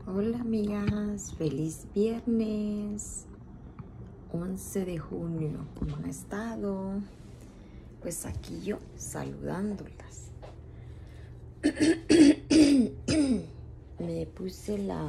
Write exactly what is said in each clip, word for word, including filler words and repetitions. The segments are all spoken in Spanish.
Hola amigas, feliz viernes once de junio. ¿Cómo han estado? Pues aquí yo saludándolas. Me puse la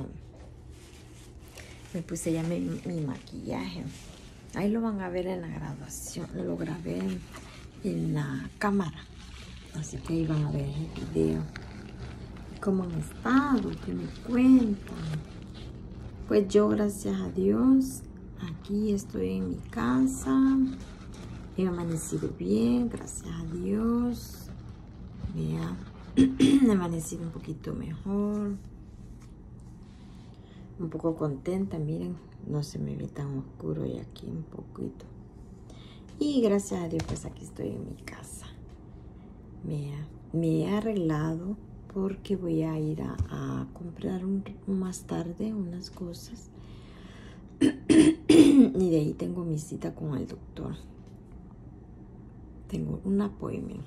me puse ya mi, mi maquillaje. Ahí lo van a ver en la graduación. Lo grabé en, en la cámara, así que ahí van a ver el video. ¿Cómo han estado? ¿Qué me cuentan? Pues yo, gracias a Dios, aquí estoy en mi casa. He amanecido bien, gracias a Dios. Vea, he amanecido un poquito mejor. Un poco contenta, miren, no se me ve tan oscuro y aquí un poquito. Y gracias a Dios, pues aquí estoy en mi casa. Vea, me he arreglado porque voy a ir a, a comprar un, más tarde unas cosas. Y de ahí tengo mi cita con el doctor. Tengo un appointment.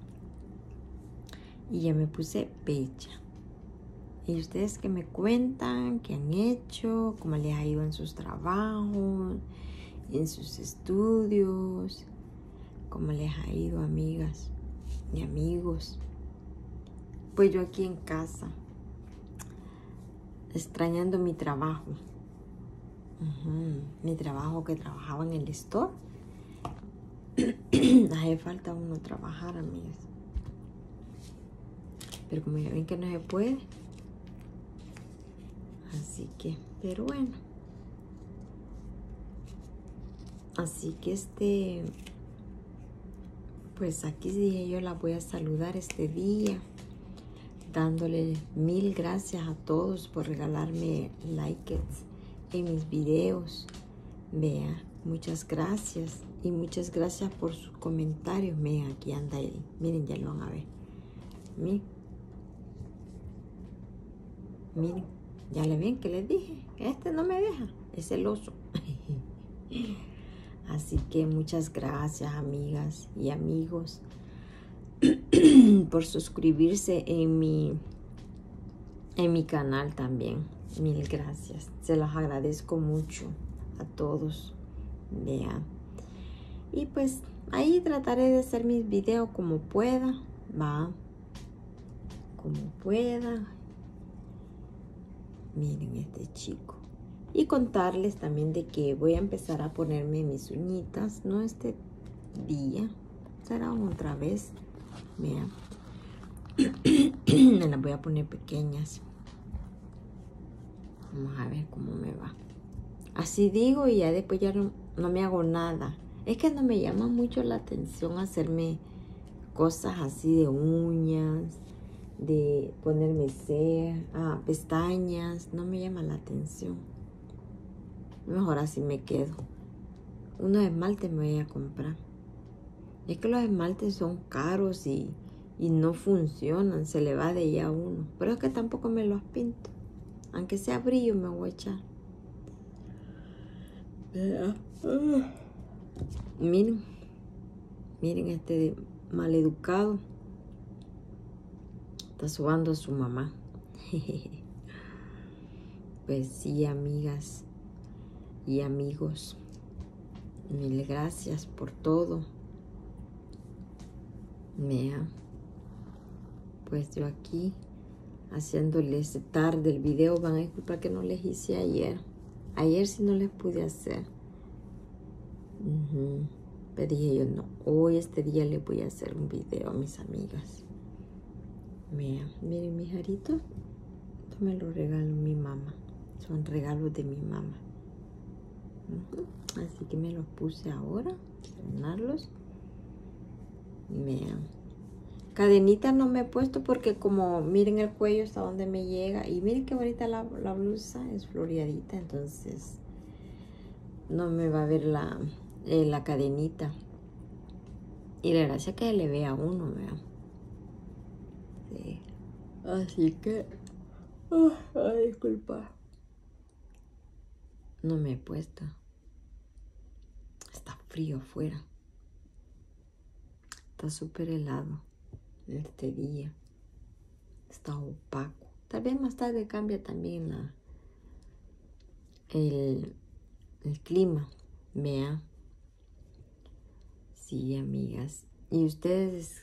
Y ya me puse bella. Y ustedes que me cuentan, qué han hecho, cómo les ha ido en sus trabajos, en sus estudios, cómo les ha ido, amigas y amigos. Pues yo aquí en casa, extrañando mi trabajo. Uh-huh. Mi trabajo que trabajaba en el store. Hace falta uno trabajar, amigas. Pero como ya ven que no se puede. Así que, pero bueno. Así que este, pues aquí dije yo la voy a saludar este día. Dándole mil gracias a todos por regalarme likes en mis videos. Vea, muchas gracias. Y muchas gracias por sus comentarios. Miren, aquí anda él. Miren, ya lo van a ver. Miren. Miren. Ya le ven que les dije. Este no me deja. Es celoso. Así que muchas gracias, amigas y amigos, por suscribirse en mi, en mi canal también. Mil gracias. Se los agradezco mucho a todos. Vean. Y pues ahí trataré de hacer mis videos como pueda. Va. Como pueda. Miren este chico. Y contarles también de que voy a empezar a ponerme mis uñitas. No este día. Será otra vez. Vean. Me las voy a poner pequeñas. Vamos a ver cómo me va. Así digo y ya después ya no, no me hago nada. Es que no me llama mucho la atención hacerme cosas así de uñas, de ponerme cejas, ah, pestañas. No me llama la atención. Mejor así me quedo. Unos esmaltes me voy a comprar. Es que los esmaltes son caros y, y no funcionan. Se le va de ya a uno. Pero es que tampoco me los pinto. Aunque sea brillo me voy a echar. Miren. Miren este maleducado. Está sobando a su mamá. Pues sí, amigas y amigos. Mil gracias por todo. Mea. Pues yo aquí haciéndoles tarde el video. Van a disculpar que no les hice ayer. Ayer sí no les pude hacer. Uh-huh. Pero dije yo, no, hoy este día les voy a hacer un video a mis amigas. Mira, miren mis aritos. Esto me lo regaló mi mamá. Son regalos de mi mamá. Uh-huh. Así que me los puse ahora. Estrenarlos. Vean. Cadenita no me he puesto porque como miren el cuello hasta donde me llega. Y miren que bonita la, la blusa. Es floreadita. Entonces no me va a ver la, eh, la cadenita. Y la gracia que le vea a uno, vean. Sí. Así que... Oh, ay, disculpa. No me he puesto. Está frío afuera. Está súper helado este día. Está opaco. Tal vez más tarde cambia también la, el, el clima. Vean. Sí, amigas. ¿Y ustedes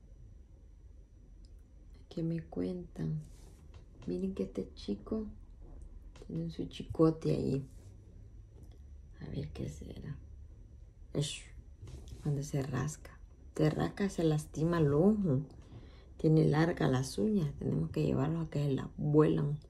qué me cuentan? Miren que este chico tiene su chicote ahí. A ver qué será. Ush, cuando se rasca. Se rasca, se lastima el ojo. Tiene largas las uñas. Tenemos que llevarlo a que la vuelan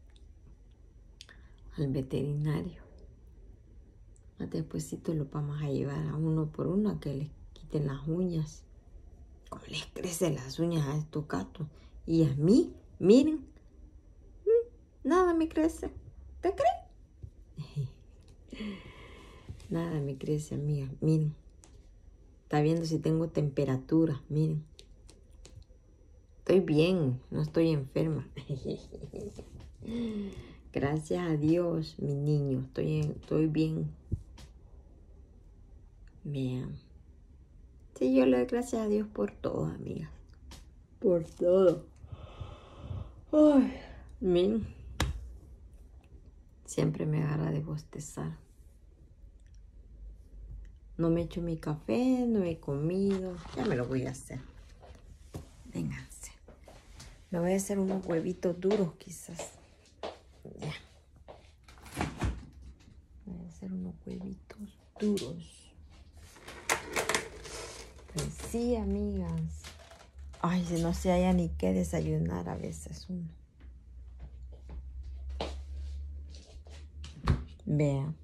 al veterinario. Despuésito lo vamos a llevar a uno por uno a que le quiten las uñas. Como les crecen las uñas a estos gatos. Y a mí, miren, nada me crece. ¿Te crees? Nada me crece, amiga. Miren. Está viendo si tengo temperatura. Miren. Estoy bien. No estoy enferma. Gracias a Dios, mi niño. Estoy, estoy bien. Vean. Sí, yo le doy gracias a Dios por todo, amigas. Por todo. Ay, miren. Siempre me agarra de bostezar. No me he hecho mi café, no he comido. Ya me lo voy a hacer. Vénganse. Me voy a hacer unos huevitos duros, quizás. Ya. Voy a hacer unos huevitos duros. Pues sí, amigas. Ay, si no se haya ni qué desayunar a veces uno. Vean.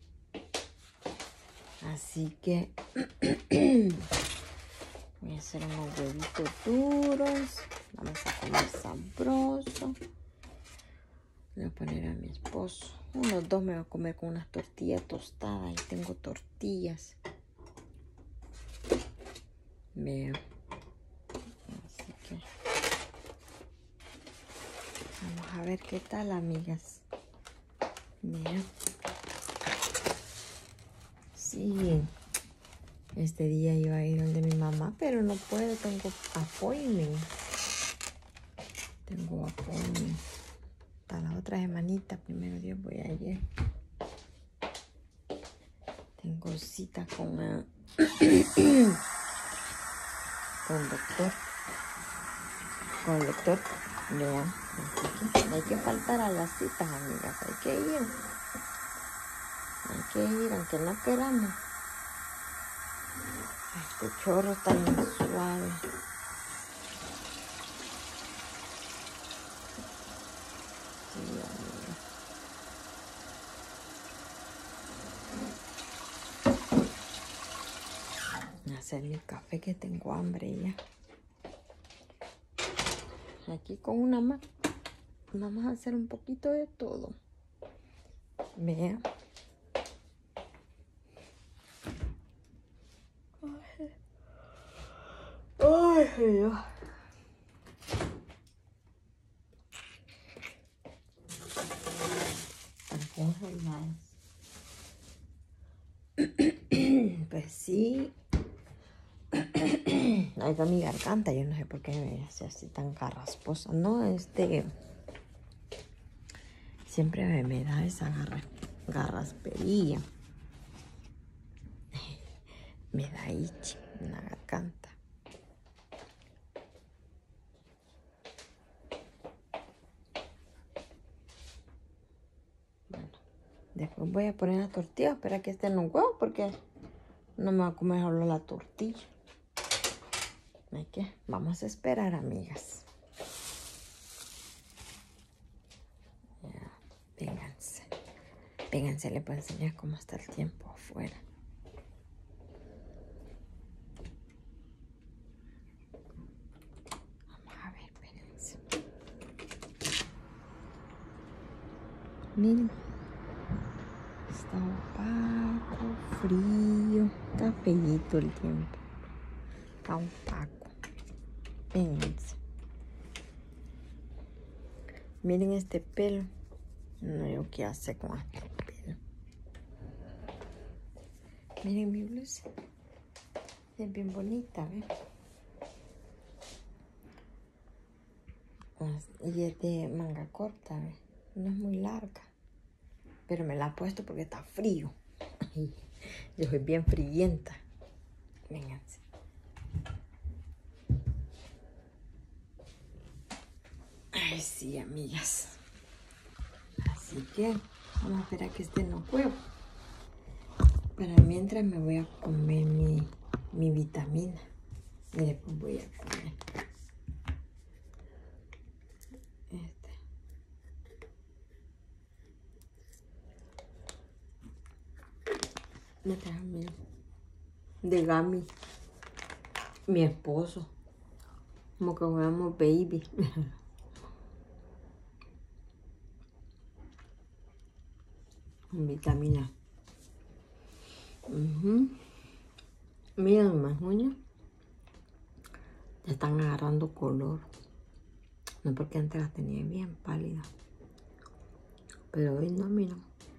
Así que voy a hacer unos huevitos duros. Vamos a comer sabroso. Le voy a poner a mi esposo. Unos dos me voy a comer con unas tortillas tostadas. Y tengo tortillas. Vean. Así que vamos a ver qué tal, amigas. Vean. Sí. Este día iba a ir donde mi mamá, pero no puedo. Tengo appointment. Tengo appointment. Para la otra semanita, primero Dios, voy a ir. Tengo cita con, uh, con el doctor. Con el doctor. Vean. No hay que faltar a las citas, amigas. Hay que ir. Hay que ir, aunque no queramos. Este chorro está muy suave. Sí, amiga. Voy a hacer mi café que tengo hambre ya. Aquí con una más. Vamos a hacer un poquito de todo. Vean. Ay, Dios. Pues sí. Ahí está mi garganta. Yo no sé por qué me hace así tan carrasposa. No, este... Siempre me, me da esa garra, garraspería. Me da itch en la garganta. Bueno, después voy a poner la tortilla. Espera que estén los huevos porque no me va a comer solo la tortilla. Hay que, vamos a esperar, amigas. Ya, vénganse. Vénganse, les voy a enseñar cómo está el tiempo afuera. Vamos a ver, espérense. Miren. Está opaco, frío. Está feíto el tiempo. Está opaco. Vénganse. Miren este pelo. No sé qué hacer con este pelo. Miren mi blusa. Es bien bonita, ¿ven? Y es de manga corta, ¿ven? No es muy larga. pero me la he puesto porque está frío. Yo soy bien frienta. Vénganse. Ay, sí, amigas. Así que vamos a esperar que estén los huevos. Para mientras me voy a comer mi, mi vitamina. Y después voy a comer este. Me trajo mi de Gami, mi esposo. Como que jugamos baby. Vitamina. Uh-huh. Miren más uñas. Ya están agarrando color. No porque antes las tenía bien pálidas. Pero hoy no, mira.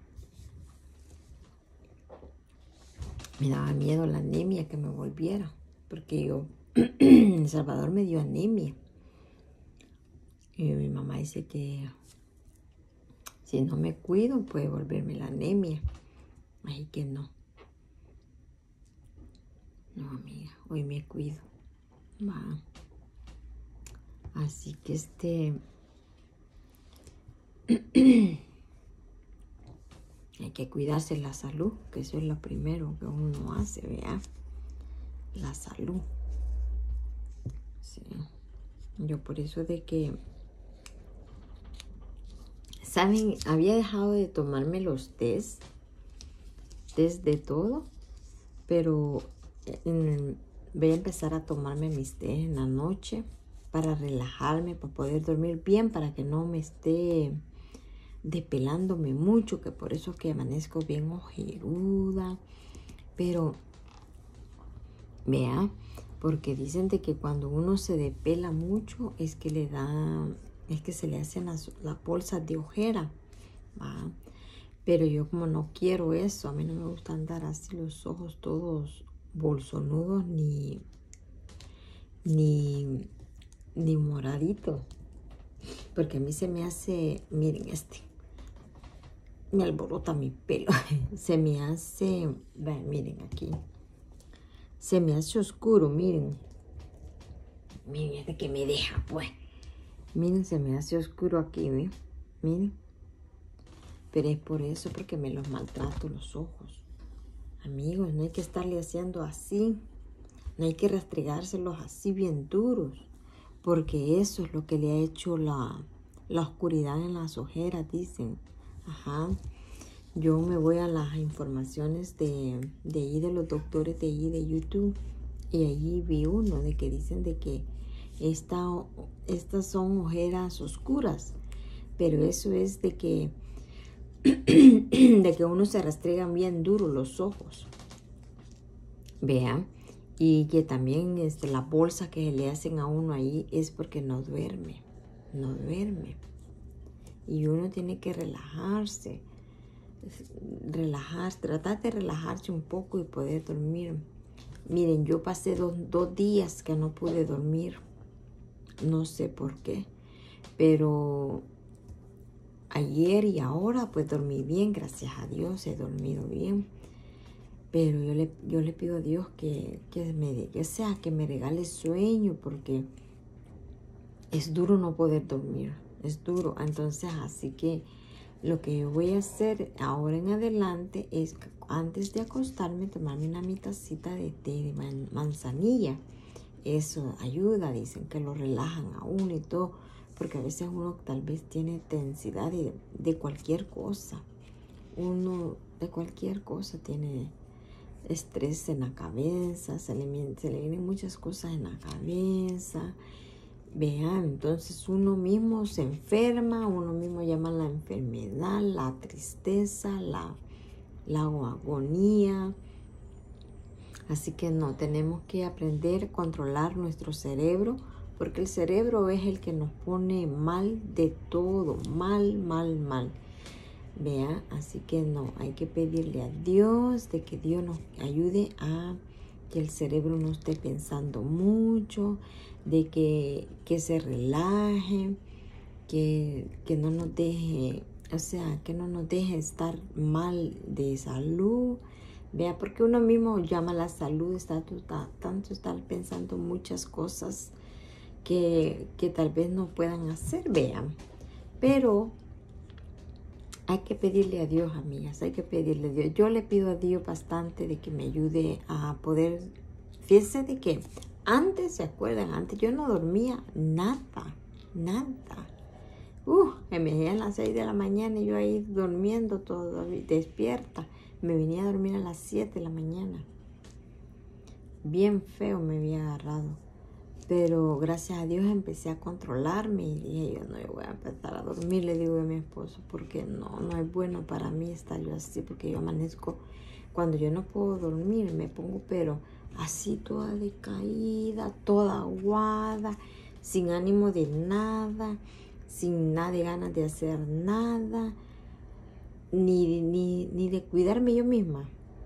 Me daba miedo la anemia que me volviera. Porque yo, en El Salvador me dio anemia. Y mi mamá dice que si no me cuido puede volverme la anemia. Así que no. No, amiga, hoy me cuido. Va. Así que este... hay que cuidarse la salud, que eso es lo primero que uno hace, ¿vea? La salud. Sí. Yo por eso de que... ¿Saben? Había dejado de tomarme los test. Test de todo. Pero en, voy a empezar a tomarme mis test en la noche. Para relajarme, para poder dormir bien. Para que no me esté depelándome mucho. Que por eso que amanezco bien ojeruda. Pero... vea, porque dicen de que cuando uno se depela mucho es que le da, es que se le hacen las, las bolsas de ojera, ¿va? Pero yo como no quiero eso, a mí no me gusta andar así los ojos todos bolsonudos ni, ni, ni moraditos, porque a mí se me hace, miren este, me alborota mi pelo, se me hace, vean, miren aquí. Se me hace oscuro, miren. Miren este que me deja, pues. Miren, se me hace oscuro aquí, ¿ven? Miren. Pero es por eso, porque me los maltrato los ojos. Amigos, no hay que estarle haciendo así. No hay que restregárselos así bien duros. Porque eso es lo que le ha hecho la, la oscuridad en las ojeras, dicen. Ajá. Yo me voy a las informaciones de, de ahí, de los doctores de ahí, de YouTube. Y allí vi uno de que dicen de que esta, estas son ojeras oscuras. Pero eso es de que, de que uno se restregan bien duro los ojos. Vean. Y que también este, la bolsa que le hacen a uno ahí es porque no duerme. No duerme. Y uno tiene que relajarse. Relajar, tratar de relajarse un poco y poder dormir. Miren, yo pasé dos, dos días que no pude dormir. No sé por qué. Pero ayer y ahora pues dormí bien, gracias a Dios, he dormido bien. Pero yo le, yo le pido a Dios que, que, me, que sea, que me regale sueño, porque es duro no poder dormir. Es duro. Entonces, así que lo que yo voy a hacer ahora en adelante es, antes de acostarme, tomarme una mitacita de té de man manzanilla. Eso ayuda, dicen que lo relajan a uno y todo, porque a veces uno tal vez tiene tensidad de, de cualquier cosa. Uno de cualquier cosa tiene estrés en la cabeza, se le, se le vienen muchas cosas en la cabeza. Vean, entonces uno mismo se enferma, uno mismo llama la enfermedad, la tristeza, la, la agonía. Así que no, tenemos que aprender a controlar nuestro cerebro, porque el cerebro es el que nos pone mal de todo, mal, mal, mal. Vean, así que no, hay que pedirle a Dios de que Dios nos ayude a que el cerebro no esté pensando mucho, de que, que se relaje, que, que no nos deje O sea, que no nos deje estar mal de salud. Vea, porque uno mismo llama la salud, está tanto estar pensando muchas cosas que, que tal vez no puedan hacer, vean. Pero hay que pedirle a Dios, amigas, hay que pedirle a Dios. Yo le pido a Dios bastante de que me ayude a poder, fíjense de que antes, ¿se acuerdan? Antes yo no dormía nada, nada. Uh, me venía a las seis de la mañana y yo ahí durmiendo todo, despierta. Me venía a dormir a las siete de la mañana. Bien feo me había agarrado. Pero gracias a Dios empecé a controlarme y dije yo, no, yo voy a empezar a dormir, le digo a mi esposo, porque no, no es bueno para mí estar yo así, porque yo amanezco, cuando yo no puedo dormir, me pongo pero así toda decaída, toda aguada, sin ánimo de nada, sin nada de ganas de hacer nada, ni, ni, ni de cuidarme yo misma.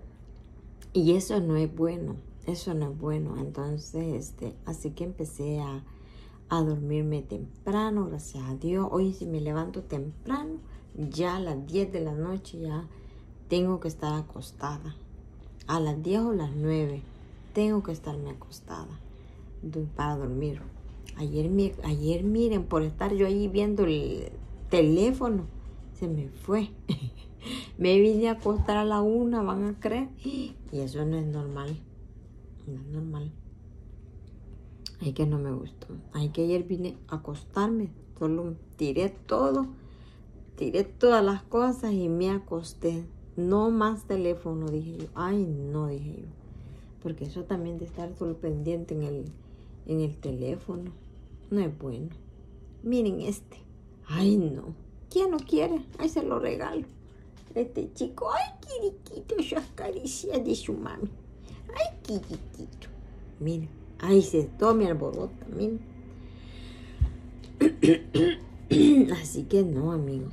Y eso no es bueno. Eso no es bueno. Entonces, este, así que empecé a, a dormirme temprano, gracias a Dios. Hoy si me levanto temprano, ya a las diez de la noche ya tengo que estar acostada. A las diez o las nueve tengo que estarme acostada para dormir. Ayer, ayer miren, por estar yo ahí viendo el teléfono, se me fue. Me vine a acostar a la una, van a creer. Y eso no es normal. No es normal. Ay, que no me gustó. Ay, que ayer vine a acostarme. Solo tiré todo. Tiré todas las cosas y me acosté. No más teléfono, dije yo. Ay, no, dije yo. Porque eso también de estar solo pendiente en el, en el teléfono. No es bueno. Miren este. Ay, no. ¿Quién no quiere? Ay, se lo regalo. Este chico. Ay, quiriquito. Esas caricias de su mami. Ay, quiriquito. Miren. Ay, se todo me alborota. Miren. Así que no, amigos.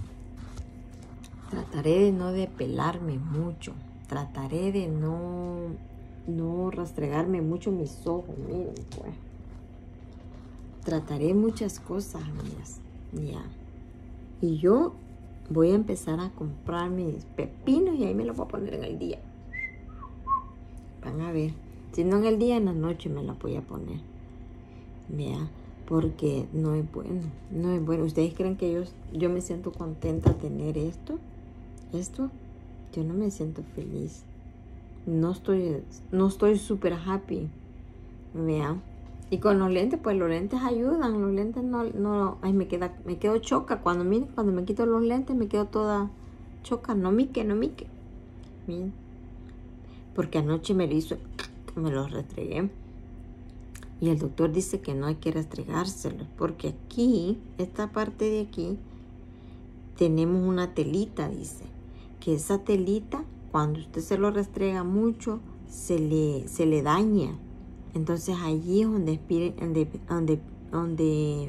Trataré de no depelarme mucho. Trataré de no, no rastregarme mucho mis ojos. Miren, pues. Trataré muchas cosas, amigas. Ya. Y yo voy a empezar a comprar mis pepinos y ahí me los voy a poner en el día. Van a ver. Si no en el día, en la noche me los voy a poner. Vea. Porque no es bueno. No es bueno. ¿Ustedes creen que yo, yo me siento contenta de tener esto? Esto. Yo no me siento feliz. No estoy, no estoy súper happy. Vea. Y con los lentes, pues los lentes ayudan. Los lentes no, no, ay, me queda, me quedo choca. Cuando, miren, cuando me quito los lentes, me quedo toda choca. No mique, no mique. Miren. Porque anoche me lo hizo, me los restregué. Y el doctor dice que no hay que restregárselos. Porque aquí, esta parte de aquí, tenemos una telita, dice. Que esa telita, cuando usted se lo restrega mucho, se le, se le daña. Entonces allí es donde, donde, donde, donde,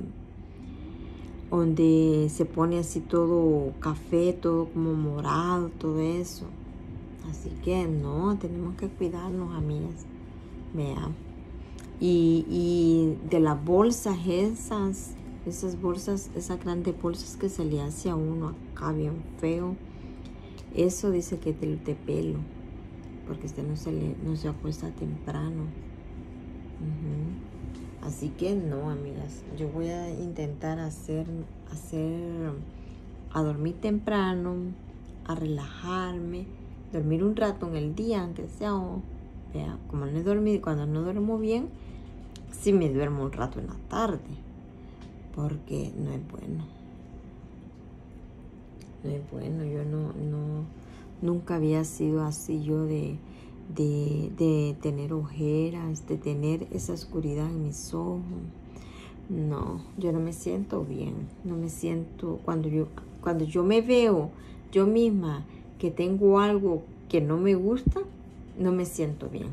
donde se pone así todo café, todo como morado, todo eso. Así que no, tenemos que cuidarnos, amigas. Vean. Y, y de las bolsas esas, esas bolsas, esas grandes bolsas que se le hace a uno acá bien feo. Eso dice que te, te pelo. Porque usted no se, le, no se acuesta temprano. Uh-huh. Así que no, amigas, yo voy a intentar hacer, hacer, a dormir temprano, a relajarme, dormir un rato en el día, aunque sea, oh, vea, como no he dormido, cuando no duermo bien, sí me duermo un rato en la tarde, porque no es bueno, no es bueno, yo no, no, nunca había sido así yo de... De, de tener ojeras, de tener esa oscuridad en mis ojos. No, yo no me siento bien. No me siento, cuando yo, cuando yo me veo yo misma que tengo algo que no me gusta, no me siento bien.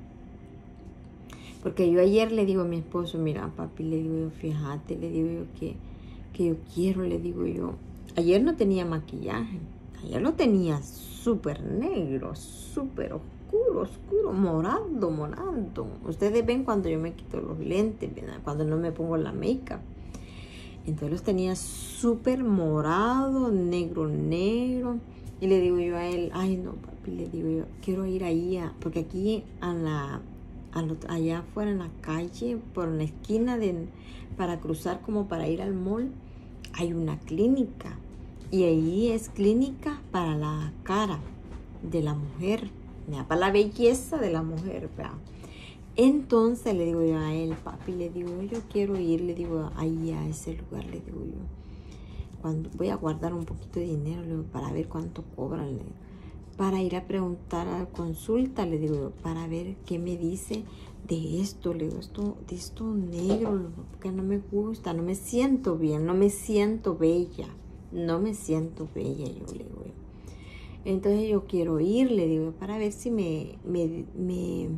Porque yo ayer le digo a mi esposo, mira papi, le digo yo, fíjate, le digo yo que, que yo quiero, le digo yo. Ayer no tenía maquillaje, ayer lo tenía súper negro, súper oscuro. Oscuro, oscuro, morado, morado. Ustedes ven cuando yo me quito los lentes, ¿verdad? Cuando no me pongo la make-up. Entonces los tenía súper morado, negro, negro. Y le digo yo a él, ay no papi, le digo yo, quiero ir ahí, a, porque aquí a la, a lo, allá afuera en la calle, por la esquina, de, para cruzar como para ir al mall, hay una clínica. Y ahí es clínica para la cara de la mujer, ¿verdad? Para la belleza de la mujer, ¿verdad? Entonces le digo yo a él, papi, le digo yo quiero ir, le digo ahí a ese lugar, le digo yo. Cuando voy a guardar un poquito de dinero, le digo, para ver cuánto cobran, le digo, para ir a preguntar a la consulta, le digo yo, para ver qué me dice de esto, le digo, esto, de esto negro, porque no me gusta, no me siento bien, no me siento bella, no me siento bella, yo le digo yo. Entonces yo quiero ir, le digo, para ver si me, me, me,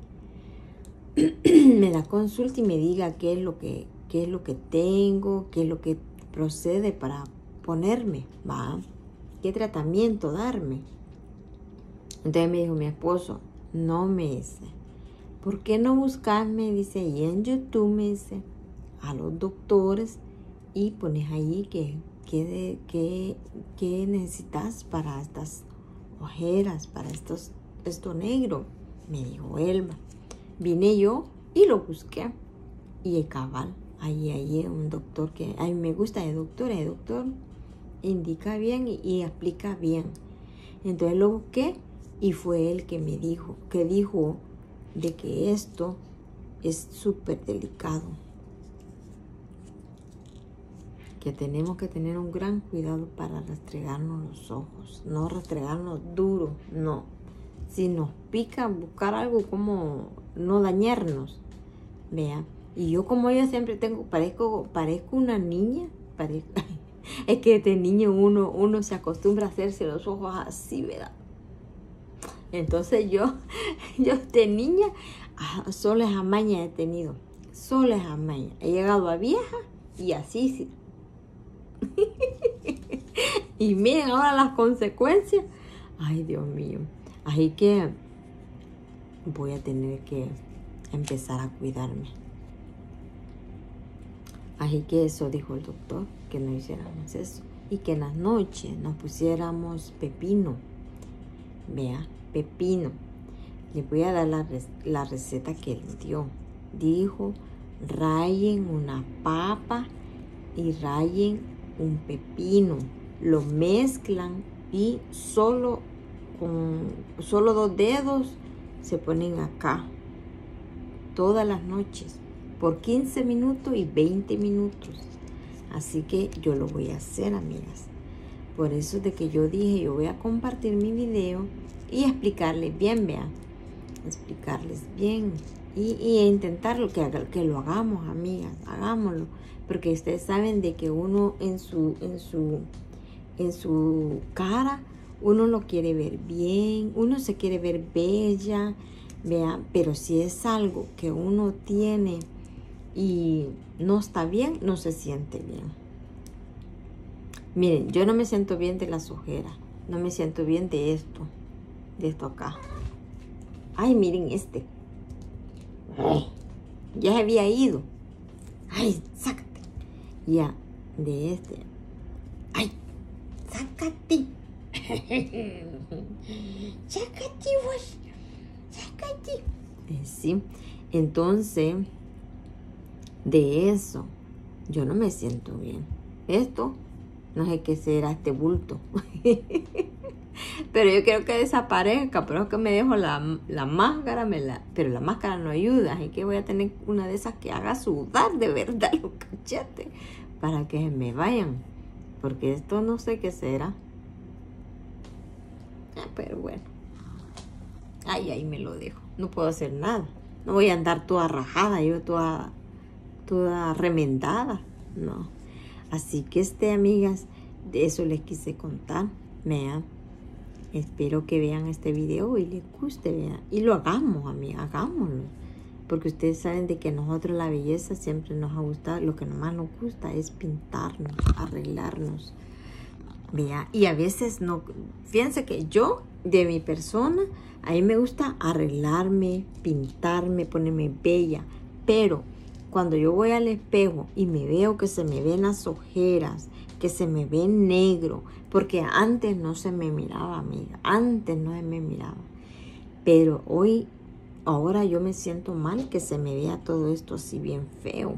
me da consulta y me diga qué es lo que, qué es lo que tengo, qué es lo que procede para ponerme, ¿va? ¿Qué tratamiento darme? Entonces me dijo mi esposo, no me dice, ¿por qué no buscarme? Dice, ahí en YouTube, me dice, a los doctores y pones ahí que, que, que, que necesitas para estas ojeras, para estos, esto negro. Me dijo Elma. Vine yo y lo busqué. Y cabal, ahí hay un doctor que a mí me gusta, el doctor, el doctor indica bien y, y explica bien. Entonces lo busqué y fue él que me dijo, que dijo de que esto es súper delicado. Que tenemos que tener un gran cuidado para restregarnos los ojos. No restregarnos duro, no. Si nos pica, buscar algo como no dañarnos. Vea. Y yo como yo siempre tengo, parezco, parezco una niña. Parezco, es que de niño uno, uno se acostumbra a hacerse los ojos así, ¿verdad? Entonces yo, yo de niña, solo esa maña he tenido. Solo esa maña. He llegado a vieja y así sí. Y miren ahora las consecuencias. Ay, Dios mío. Así que voy a tener que empezar a cuidarme. Así que eso dijo el doctor, que no hiciéramos eso. Y que en las noches nos pusiéramos pepino. Vea, pepino. Les voy a dar la, la receta que él dio. Dijo, rayen una papa y rayen un pepino. Lo mezclan y solo con solo dos dedos se ponen acá. Todas las noches. Por quince minutos y veinte minutos. Así que yo lo voy a hacer, amigas. Por eso es de que yo dije, yo voy a compartir mi video y explicarles bien, vean. Explicarles bien. Y, y intentarlo, que, que lo hagamos, amigas. Hagámoslo. Porque ustedes saben de que uno en su, en su, en su cara, uno lo quiere ver bien. Uno se quiere ver bella, vean. Pero si es algo que uno tiene y no está bien, no se siente bien. Miren, yo no me siento bien de las ojeras. No me siento bien de esto. De esto acá. Ay, miren este. Ay, ya se había ido. Ay, sácate. Ya, de este. Ay, sácate. Sácate vos. Sácate. Eh, sí, entonces, de eso, yo no me siento bien. Esto, no sé qué será este bulto. Pero yo quiero que desaparezca, pero es que me dejo la, la máscara, me la, pero la máscara no ayuda, así que voy a tener una de esas que haga sudar de verdad los cachetes para que se me vayan, porque esto no sé qué será. Ah, pero bueno, ay, ahí me lo dejo, no puedo hacer nada, no voy a andar toda rajada, yo toda, toda remendada, no. Así que este, amigas, de eso les quise contar, vean. Espero que vean este video y les guste, vean. Y lo hagamos, amiga, hagámoslo. Porque ustedes saben de que nosotros la belleza siempre nos ha gustado. Lo que más nos gusta es pintarnos, arreglarnos. Vea, y a veces no. Fíjense que yo, de mi persona, a mí me gusta arreglarme, pintarme, ponerme bella. Pero cuando yo voy al espejo y me veo que se me ven las ojeras, que se me ve negro, porque antes no se me miraba, amiga, antes no se me miraba. Pero hoy, ahora yo me siento mal que se me vea todo esto así bien feo.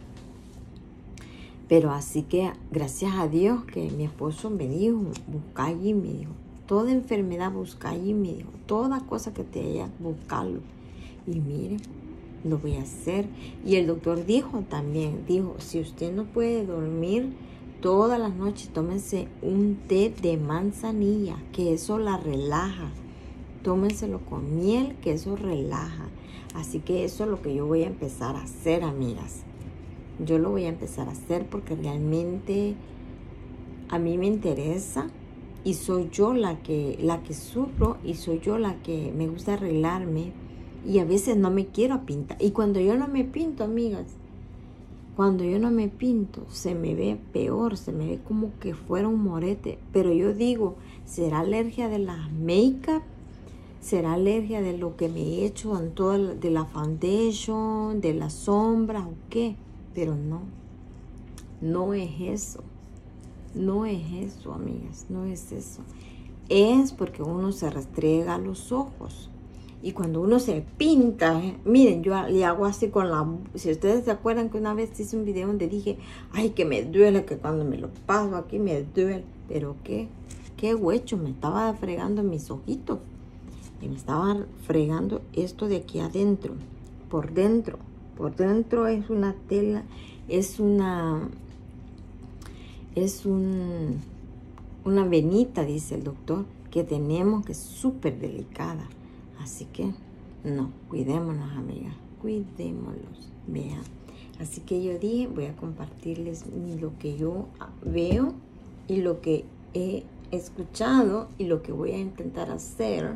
Pero así que, gracias a Dios que mi esposo me dijo, busca allí, me dijo, toda enfermedad busca allí, me dijo, toda cosa que te haya, buscarlo. Y mire, lo voy a hacer. Y el doctor dijo también, dijo, si usted no puede dormir todas las noches, tómense un té de manzanilla, que eso la relaja. Tómenselo con miel, que eso relaja. Así que eso es lo que yo voy a empezar a hacer, amigas. Yo lo voy a empezar a hacer porque realmente a mí me interesa y soy yo la que, la que sufro y soy yo la que me gusta arreglarme y a veces no me quiero pintar. Y cuando yo no me pinto, amigas, cuando yo no me pinto, se me ve peor, se me ve como que fuera un morete. Pero yo digo, ¿será alergia de la make-up? ¿Será alergia de lo que me he hecho en toda la, de la foundation, de la sombra o qué? Pero no, no es eso, no es eso, amigas, no es eso. Es porque uno se restriega los ojos y cuando uno se pinta, eh, miren, yo le hago así con la, si ustedes se acuerdan que una vez hice un video donde dije, ay, que me duele, que cuando me lo paso aquí me duele, pero qué, qué huecho, me estaba fregando mis ojitos y me estaba fregando esto de aquí adentro, por dentro. Por dentro es una tela, es una, es un, una venita, dice el doctor, que tenemos que es súper delicada. Así que, no, cuidémonos, amigas, cuidémonos, vean. Así que yo dije, voy a compartirles lo que yo veo y lo que he escuchado y lo que voy a intentar hacer.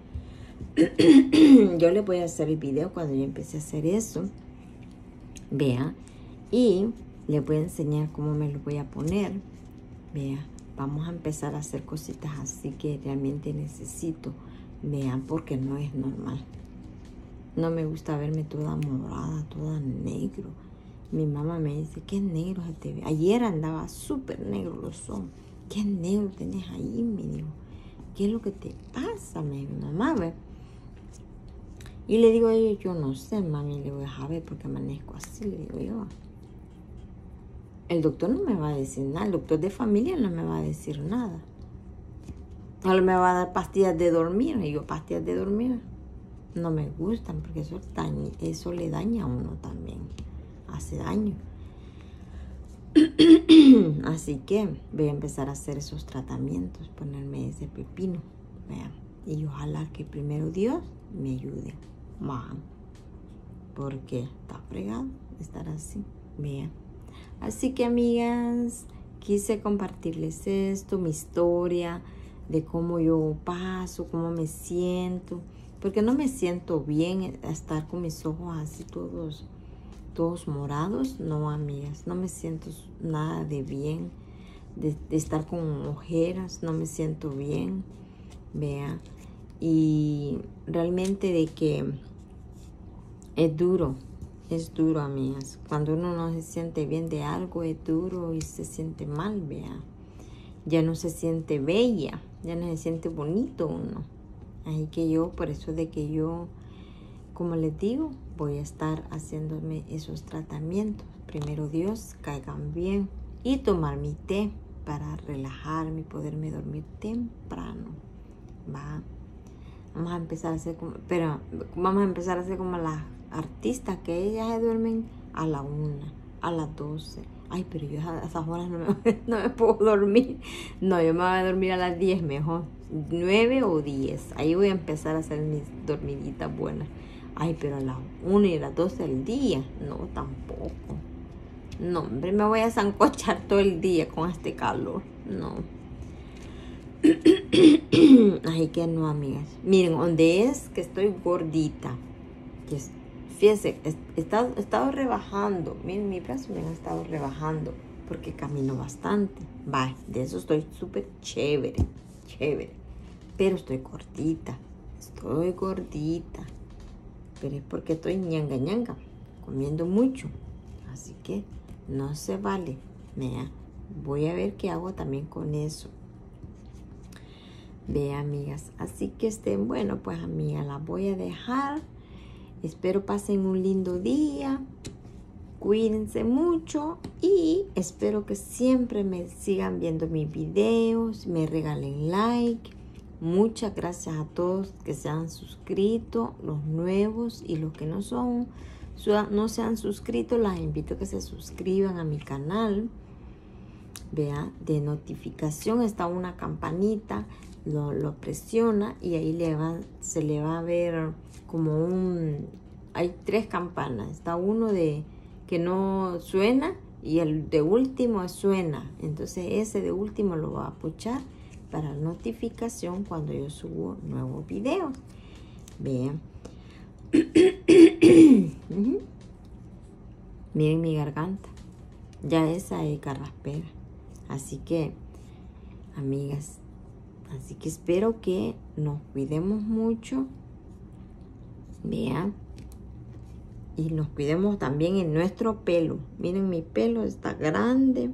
Yo les voy a hacer el video cuando yo empecé a hacer eso. Vea, y les voy a enseñar cómo me lo voy a poner. Vea, vamos a empezar a hacer cositas así que realmente necesito. Vean, porque no es normal. No me gusta verme toda morada, toda negro. Mi mamá me dice, qué negro se te ve. Ayer andaba súper negro los ojos. Qué negro tenés ahí, me dijo. ¿Qué es lo que te pasa? Me dijo, mamá, ve. Y le digo a ella, yo no sé, mami, le voy a ver porque amanezco así, le digo yo. El doctor no me va a decir nada, el doctor de familia no me va a decir nada. Él me va a dar pastillas de dormir, y yo pastillas de dormir no me gustan porque eso, daña, eso le daña a uno también, hace daño. Así que voy a empezar a hacer esos tratamientos, ponerme ese pepino, vean. Y ojalá que primero Dios me ayude. Man, porque está fregado estar así, vean. Así que, amigas, quise compartirles esto, mi historia, de cómo yo paso, cómo me siento, porque no me siento bien estar con mis ojos así todos, todos morados. No, amigas, no me siento nada de bien, de, de estar con ojeras, no me siento bien, vea. Y realmente de que es duro, es duro, amigas. Cuando uno no se siente bien de algo, es duro y se siente mal, vea. Ya no se siente bella, ya no se siente bonito uno. Así que yo, por eso de que yo, como les digo, voy a estar haciéndome esos tratamientos. Primero Dios, caigan bien. Y tomar mi té para relajarme y poderme dormir temprano. Va. Vamos a empezar a hacer como, pero vamos a empezar a hacer como las artistas, que ellas se duermen a la una, a las doce. Ay, pero yo a esas horas no me, no me puedo dormir. No, yo me voy a dormir a las diez mejor. nueve o diez. Ahí voy a empezar a hacer mis dormiditas buenas. Ay, pero a las una y a las doce del día. No, tampoco. No, hombre, me voy a zancochar todo el día con este calor. No. Así que no, amigas. Miren, donde es que estoy gordita. Que es, fíjense, he estado, he estado rebajando. Miren, mi brazo me ha estado rebajando porque camino bastante. Va, de eso estoy súper chévere, chévere. Pero estoy gordita, estoy gordita. Pero es porque estoy ñanga ñanga. comiendo mucho. Así que no se vale. Vea, voy a ver qué hago también con eso. Vea, amigas. Así que estén, bueno, pues amigas, las voy a dejar. Espero pasen un lindo día. Cuídense mucho y espero que siempre me sigan viendo mis videos, me regalen like. Muchas gracias a todos que se han suscrito, los nuevos y los que no son, no se han suscrito, las invito a que se suscriban a mi canal. Vea, de notificación está una campanita, lo, lo presiona y ahí le va, se le va a ver como un, hay tres campanas, está uno de que no suena y el de último suena, entonces ese de último lo va a puchar para notificación cuando yo subo nuevos videos. Vean. uh-huh. Miren mi garganta, ya esa es carraspera, así que amigas, así que espero que nos cuidemos mucho. Vean. Y nos cuidemos también en nuestro pelo. Miren, mi pelo está grande.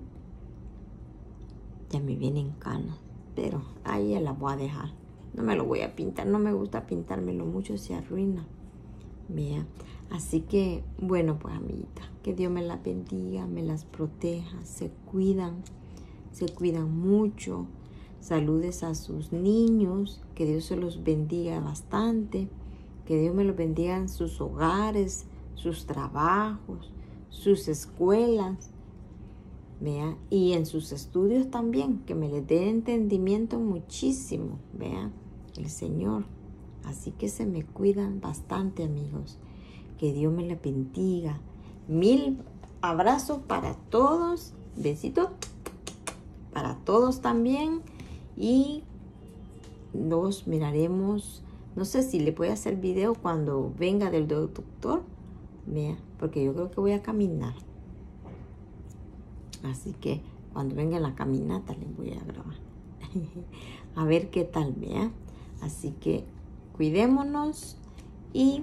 Ya me vienen canas. Pero ahí ya la voy a dejar. No me lo voy a pintar. No me gusta pintármelo mucho. Se arruina. Vea. Así que, bueno, pues, amiguita. Que Dios me las bendiga. Me las proteja. Se cuidan. Se cuidan mucho. Saludes a sus niños. Que Dios se los bendiga bastante. Que Dios me los bendiga en sus hogares, sus trabajos, sus escuelas, vea, y en sus estudios también, que me les dé entendimiento muchísimo, vea, el Señor. Así que se me cuidan bastante, amigos. Que Dios me les bendiga. Mil abrazos para todos, besitos para todos también, y los miraremos. No sé si le voy a hacer video cuando venga del doctor. Vea, porque yo creo que voy a caminar. Así que cuando venga en la caminata les voy a grabar. A ver qué tal, vea. Así que cuidémonos y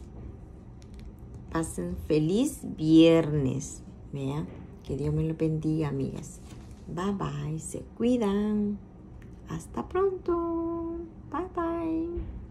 pasen feliz viernes. Vea, que Dios me lo bendiga, amigas. Bye bye, se cuidan. Hasta pronto. Bye bye.